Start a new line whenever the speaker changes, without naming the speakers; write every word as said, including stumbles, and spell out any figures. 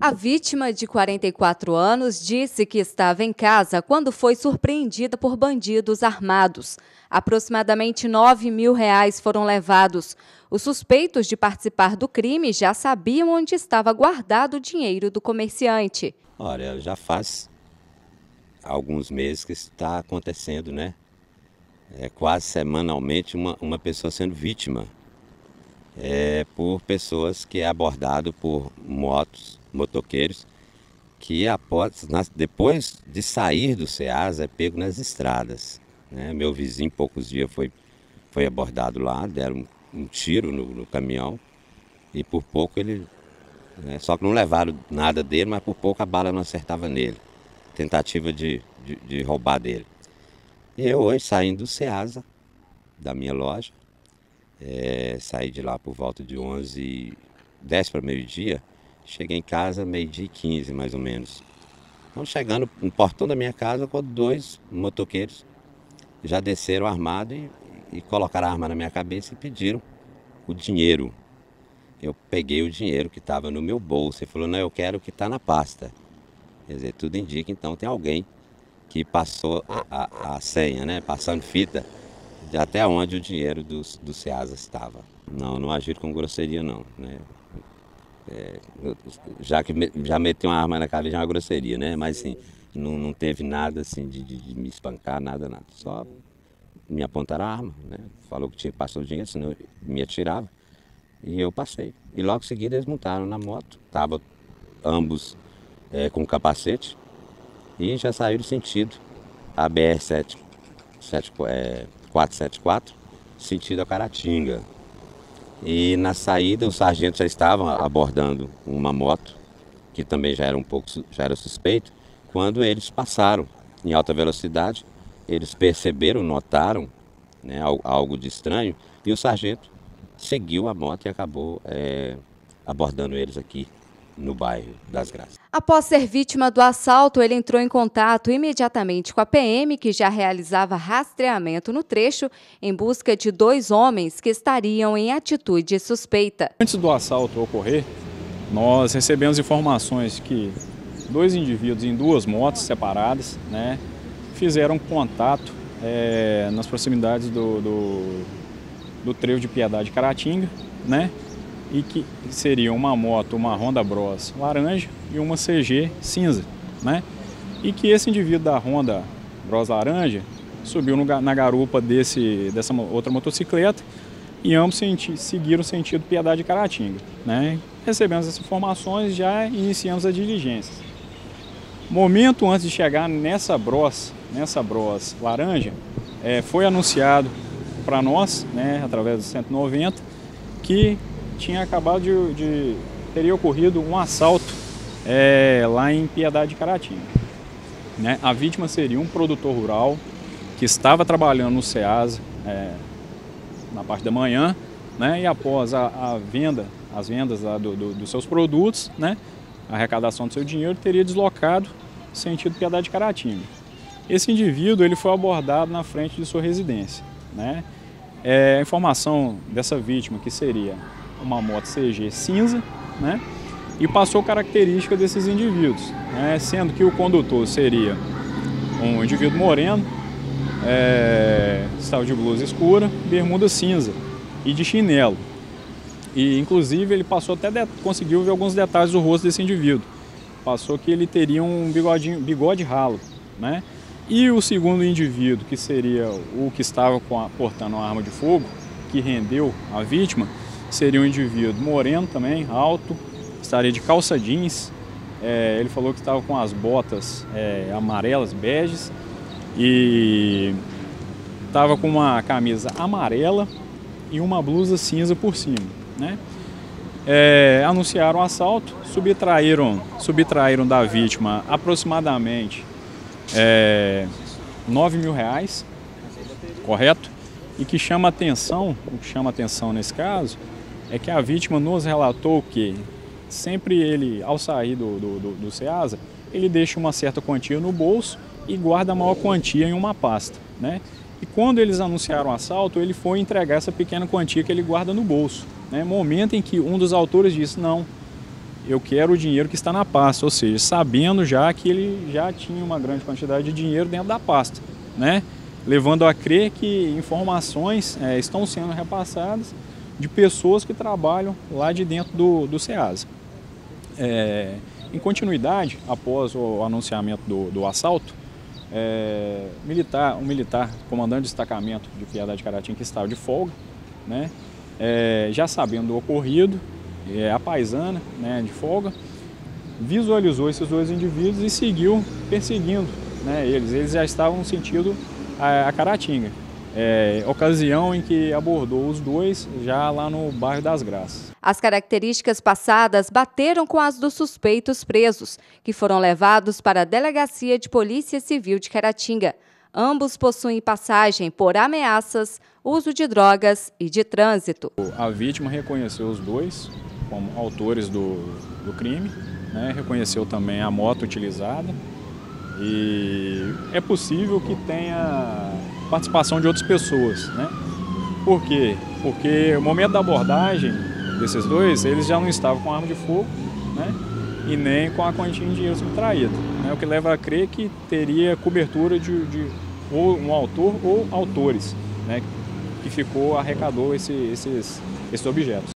A vítima, de quarenta e quatro anos, disse que estava em casa quando foi surpreendida por bandidos armados. Aproximadamente nove mil reais foram levados. Os suspeitos de participar do crime já sabiam onde estava guardado o dinheiro do comerciante.
Olha, já faz alguns meses que isso está acontecendo, né? É quase semanalmente uma, uma pessoa sendo vítima. É, por pessoas que é abordado por motos, motoqueiros, que após, nas, depois de sair do SEASA é pego nas estradas. Né? Meu vizinho, poucos dias, foi, foi abordado lá, deram um, um tiro no, no caminhão e por pouco ele... Né? Só que não levaram nada dele, mas por pouco a bala não acertava nele. Tentativa de, de, de roubar dele. E eu hoje, saindo do SEASA, da minha loja, É, saí de lá por volta de onze, dez para meio-dia, cheguei em casa meio-dia e quinze mais ou menos. Então, chegando no portão da minha casa, quando dois motoqueiros já desceram armados e, e colocaram a arma na minha cabeça e pediram o dinheiro. Eu peguei o dinheiro que estava no meu bolso e falou, não, eu quero o que está na pasta. Quer dizer, tudo indica, então tem alguém que passou a, a, a senha, né, passando fita, de até onde o dinheiro do, do SEASA estava. Não, não agir com grosseria não, né? É, já que me, já meteu uma arma na cabeça, é uma grosseria, né? Mas assim, não, não teve nada assim de, de, de me espancar, nada, nada. Só me apontaram a arma, né? Falou que tinha passado o dinheiro, senão eu me atirava. E eu passei. E logo em seguida eles montaram na moto, estavam ambos é, com capacete e já saíram sentido a B R sete, é, quatrocentos e setenta e quatro, sentido a Caratinga. E na saída os sargentos já estavam abordando uma moto, que também já era um pouco já era suspeito, quando eles passaram em alta velocidade, eles perceberam, notaram, né, algo de estranho, e o sargento seguiu a moto e acabou é, abordando eles aqui no bairro das Graças.
Após ser vítima do assalto, ele entrou em contato imediatamente com a P M, que já realizava rastreamento no trecho, em busca de dois homens que estariam em atitude suspeita.
Antes do assalto ocorrer, nós recebemos informações que dois indivíduos em duas motos separadas, né, fizeram contato é, nas proximidades do, do, do trevo de Piedade Caratinga, né? E que seria uma moto, uma Honda Bros laranja e uma C G cinza, né? E que esse indivíduo da Honda Bros laranja subiu no, na garupa desse, dessa outra motocicleta e ambos senti, seguiram o sentido Piedade Caratinga, né? Recebemos essas informações, já iniciamos as diligências. Momento antes de chegar nessa Bros, nessa Bros laranja, é, foi anunciado para nós, né, através do cento e noventa, que tinha acabado de, de teria ocorrido um assalto é, lá em Piedade Caratinga, né? A vítima seria um produtor rural que estava trabalhando no SEASA é, na parte da manhã, né? E após a, a venda, as vendas lá do, do, dos seus produtos, né? A arrecadação do seu dinheiro, teria deslocado sentido Piedade Caratinga. Esse indivíduo ele foi abordado na frente de sua residência, né? É, a informação dessa vítima, que seria uma moto C G cinza, né? E passou característica desses indivíduos, né? Sendo que o condutor seria um indivíduo moreno, é, estava de blusa escura, bermuda cinza e de chinelo. E inclusive ele passou até de, conseguiu ver alguns detalhes do rosto desse indivíduo. Passou que ele teria um bigodinho, bigode ralo, né? E o segundo indivíduo, que seria o que estava com a, portando uma arma de fogo, que rendeu a vítima, seria um indivíduo moreno também, alto, estaria de calça jeans, é, ele falou que estava com as botas é, amarelas, beges, e estava com uma camisa amarela e uma blusa cinza por cima, né? É, anunciaram o assalto, subtraíram, subtraíram da vítima aproximadamente é, nove mil reais, correto? E que chama atenção, o que chama atenção nesse caso, é que a vítima nos relatou que sempre ele, ao sair do, do, do, do SEASA, ele deixa uma certa quantia no bolso e guarda a maior quantia em uma pasta, né? E quando eles anunciaram o assalto, ele foi entregar essa pequena quantia que ele guarda no bolso, né? Momento em que um dos autores disse, não, eu quero o dinheiro que está na pasta, ou seja, sabendo já que ele já tinha uma grande quantidade de dinheiro dentro da pasta, né? Levando a crer que informações é, estão sendo repassadas de pessoas que trabalham lá de dentro do, do SEASA. É, em continuidade, após o anunciamento do, do assalto, é, militar, um militar, comandante de destacamento de Piedade de Caratinga, que estava de folga, né, é, já sabendo do ocorrido, é, a paisana, né, de folga, visualizou esses dois indivíduos e seguiu perseguindo, né, eles. Eles já estavam no sentido a, a Caratinga. É, ocasião em que abordou os dois já lá no bairro das Graças.
As características passadas bateram com as dos suspeitos presos, que foram levados para a Delegacia de Polícia Civil de Caratinga. Ambos possuem passagem por ameaças, uso de drogas e de trânsito.
A vítima reconheceu os dois como autores do, do crime, né? Reconheceu também a moto utilizada e é possível que tenha participação de outras pessoas, né? Por quê? Porque no momento da abordagem desses dois, eles já não estavam com arma de fogo, né? E nem com a quantia em dinheiro subtraído, né? O que leva a crer que teria cobertura de, de ou um autor ou autores, né? Que ficou, arrecadou esse, esses, esses objetos.